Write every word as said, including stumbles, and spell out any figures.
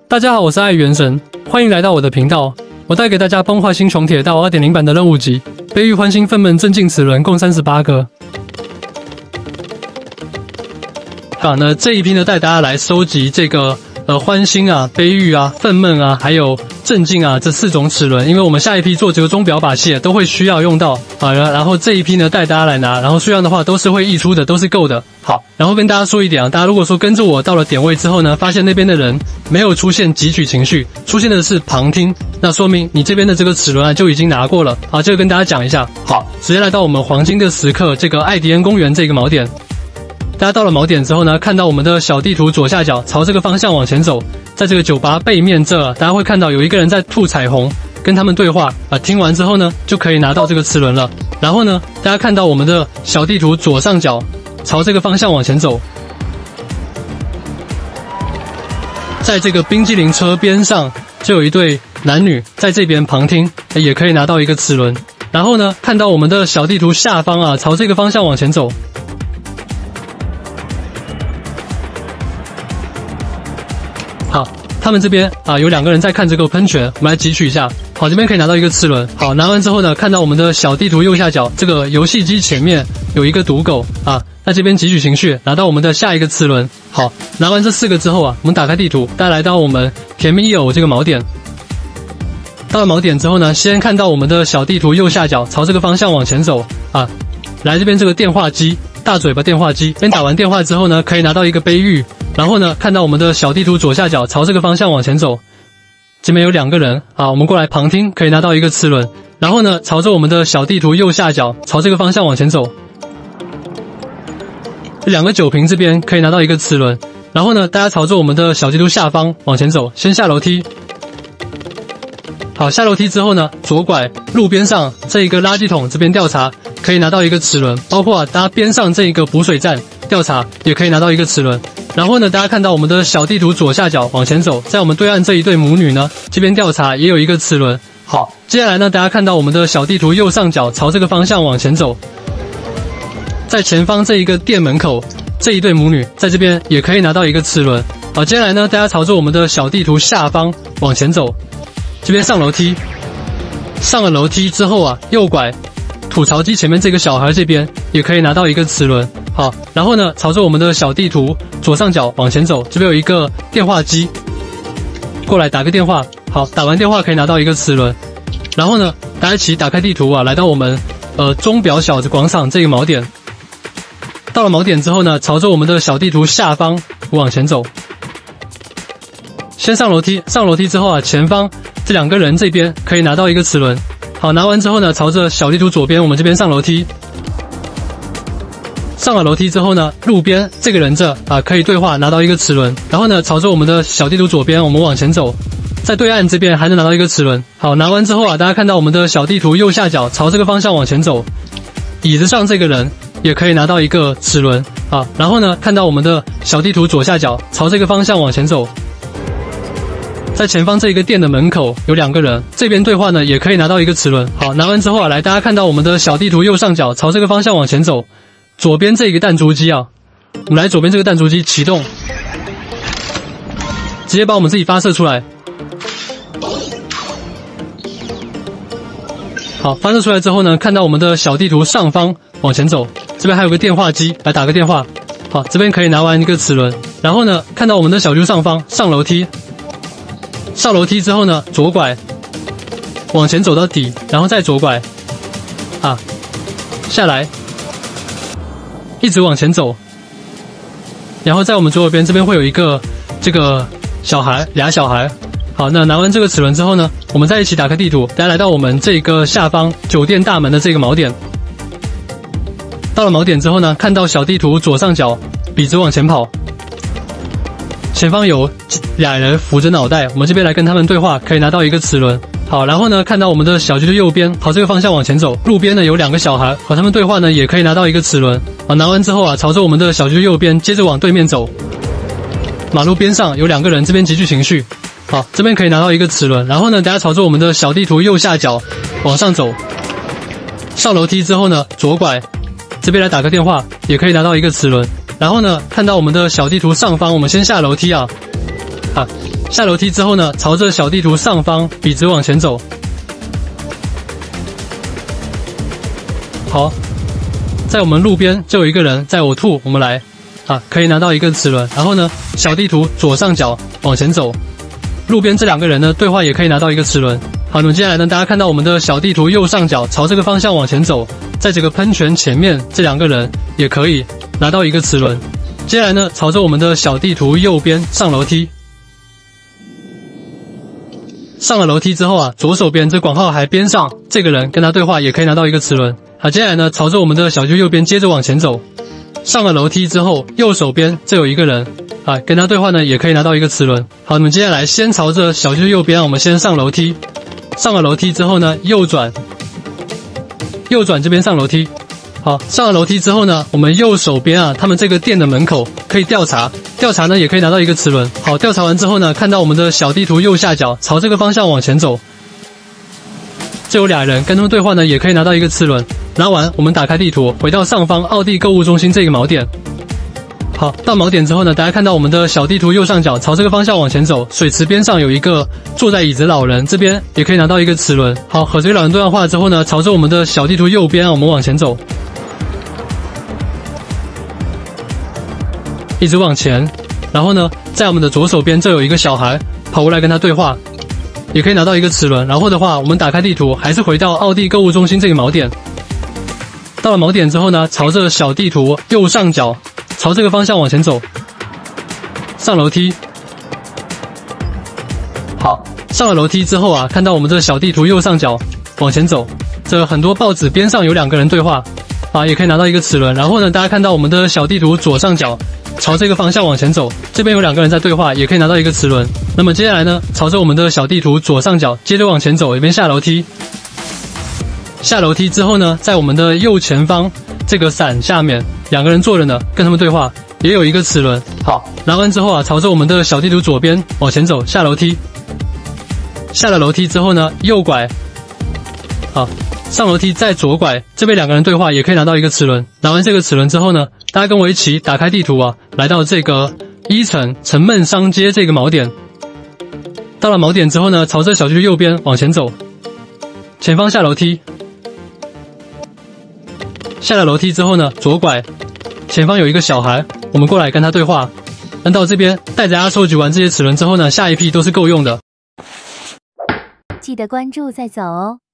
大家好，我是爱元神，欢迎来到我的频道。我带给大家《崩坏星穹铁道》二点零 版的任务集，悲欲欢欣愤懑镇静齿轮共三十八个。好，那这一批呢，带大家来收集这个呃欢欣啊、悲欲啊、愤懑啊，还有镇静啊这四种齿轮，因为我们下一批做这个钟表把戏都会需要用到啊。然后这一批呢，带大家来拿，然后数量的话都是会溢出的，都是够的。好，然后跟大家说一点啊，大家如果说跟着我到了点位之后呢，发现那边的人没有出现汲取情绪，出现的是旁听，那说明你这边的这个齿轮啊就已经拿过了。好，这个跟大家讲一下。好，直接来到我们黄金的时刻这个艾迪恩公园这个锚点。大家到了锚点之后呢，看到我们的小地图左下角朝这个方向往前走，在这个酒吧背面这，大家会看到有一个人在吐彩虹，跟他们对话啊。听完之后呢，就可以拿到这个齿轮了。然后呢，大家看到我们的小地图左上角朝这个方向往前走，在这个冰激凌车边上就有一对男女在这边旁听，也可以拿到一个齿轮。然后呢，看到我们的小地图下方啊，朝这个方向往前走。好，他们这边啊有两个人在看这个喷泉，我们来汲取一下。好，这边可以拿到一个齿轮。好，拿完之后呢，看到我们的小地图右下角这个游戏机前面有一个赌狗啊，在这边汲取情绪，拿到我们的下一个齿轮。好，拿完这四个之后啊，我们打开地图，大家来到我们甜蜜一偶这个锚点。到了锚点之后呢，先看到我们的小地图右下角朝这个方向往前走啊，来这边这个电话机大嘴巴电话机，边打完电话之后呢，可以拿到一个悲欲。然后呢，看到我们的小地图左下角朝这个方向往前走，这边有两个人啊，我们过来旁听，可以拿到一个齿轮。然后呢，朝着我们的小地图右下角朝这个方向往前走，两个酒瓶这边可以拿到一个齿轮。然后呢，大家朝着我们的小地图下方往前走，先下楼梯。好，下楼梯之后呢，左拐路边上这一个垃圾桶这边调查，可以拿到一个齿轮。包括啊，大家边上这一个补水站调查也可以拿到一个齿轮。然后呢，大家看到我们的小地图左下角往前走，在我们对岸这一对母女呢，这边调查也有一个齿轮。好，接下来呢，大家看到我们的小地图右上角朝这个方向往前走，在前方这一个店门口，这一对母女在这边也可以拿到一个齿轮。好，接下来呢，大家朝着我们的小地图下方往前走，这边上楼梯，上了楼梯之后啊，右拐吐槽机前面这个小孩这边也可以拿到一个齿轮。好，然后呢，朝着我们的小地图左上角往前走，这边有一个电话机，过来打个电话。好，打完电话可以拿到一个齿轮。然后呢，大家一起打开地图啊，来到我们呃钟表小子广场这个锚点。到了锚点之后呢，朝着我们的小地图下方往前走，先上楼梯。上楼梯之后啊，前方这两个人这边可以拿到一个齿轮。好，拿完之后呢，朝着小地图左边我们这边上楼梯。上了楼梯之后呢，路边这个人这啊可以对话，拿到一个齿轮。然后呢，朝着我们的小地图左边我们往前走，在对岸这边还能拿到一个齿轮。好，拿完之后啊，大家看到我们的小地图右下角朝这个方向往前走，椅子上这个人也可以拿到一个齿轮。好，然后呢，看到我们的小地图左下角朝这个方向往前走，在前方这一个店的门口有两个人，这边对话呢也可以拿到一个齿轮。好，拿完之后啊，来大家看到我们的小地图右上角朝这个方向往前走，左边这个弹珠机啊，我们来左边这个弹珠机启动，直接把我们自己发射出来。好，发射出来之后呢，看到我们的小地图上方往前走，这边还有个电话机，来打个电话。好，这边可以拿完一个齿轮。然后呢，看到我们的小地图上方上楼梯，上楼梯之后呢，左拐往前走到底，然后再左拐啊下来，一直往前走，然后在我们左手边这边会有一个这个小孩，俩小孩。好，那拿完这个齿轮之后呢，我们再一起打开地图，大家来到我们这个下方酒店大门的这个锚点。到了锚点之后呢，看到小地图左上角笔直往前跑，前方有俩人扶着脑袋，我们这边来跟他们对话，可以拿到一个齿轮。好，然后呢，看到我们的小地图右边朝这个方向往前走，路边呢有两个小孩，和他们对话呢也可以拿到一个齿轮。好，拿完之后啊，朝着我们的小地图右边接着往对面走，马路边上有两个人，这边汲取情绪。好，这边可以拿到一个齿轮。然后呢，大家朝着我们的小地图右下角往上走，上楼梯之后呢，左拐，这边来打个电话，也可以拿到一个齿轮。然后呢，看到我们的小地图上方，我们先下楼梯啊， 啊，下楼梯之后呢，朝着小地图上方笔直往前走。好，在我们路边就有一个人在呕吐，我们来啊，可以拿到一个齿轮。然后呢，小地图左上角往前走，路边这两个人呢对话也可以拿到一个齿轮。好，那么接下来呢，大家看到我们的小地图右上角朝这个方向往前走，在这个喷泉前面这两个人也可以拿到一个齿轮。接下来呢，朝着我们的小地图右边上楼梯。上了楼梯之后啊，左手边这广浩海边上这个人跟他对话也可以拿到一个齿轮。好，接下来呢，朝着我们的小区右边接着往前走。上了楼梯之后，右手边这有一个人啊，跟他对话呢也可以拿到一个齿轮。好，那么接下来先朝着小区右边，我们先上楼梯。上了楼梯之后呢，右转，右转这边上楼梯。好，上了楼梯之后呢，我们右手边啊，他们这个店的门口可以调查，调查呢也可以拿到一个齿轮。好，调查完之后呢，看到我们的小地图右下角，朝这个方向往前走。这有俩人，跟他们对话呢，也可以拿到一个齿轮。拿完，我们打开地图，回到上方奥地购物中心这个锚点。好，到锚点之后呢，大家看到我们的小地图右上角，朝这个方向往前走，水池边上有一个坐在椅子老人，这边也可以拿到一个齿轮。好，和这个老人对完话之后呢，朝着我们的小地图右边，我们往前走，一直往前。然后呢，在我们的左手边，这有一个小孩跑过来跟他对话，也可以拿到一个齿轮。然后的话，我们打开地图，还是回到奥地购物中心这个锚点。到了锚点之后呢，朝着小地图右上角，朝这个方向往前走，上楼梯。好，上了楼梯之后啊，看到我们这小地图右上角往前走，这很多报纸边上有两个人对话啊，也可以拿到一个齿轮。然后呢，大家看到我们的小地图左上角，朝这个方向往前走，这边有两个人在对话，也可以拿到一个齿轮。那么接下来呢，朝着我们的小地图左上角接着往前走，一边下楼梯。下楼梯之后呢，在我们的右前方这个伞下面，两个人坐着呢，跟他们对话，也有一个齿轮。好，拿完之后啊，朝着我们的小地图左边往前走，下楼梯。下了楼梯之后呢，右拐。好，上楼梯再左拐，这边两个人对话，也可以拿到一个齿轮。拿完这个齿轮之后呢，大家跟我一起打开地图啊，来到这个一层城门商街这个锚点。到了锚点之后呢，朝着小区右边往前走，前方下楼梯。下了楼梯之后呢，左拐，前方有一个小孩，我们过来跟他对话。按到这边，带着大家收集完这些齿轮之后呢，下一批都是够用的。 记得关注再走哦。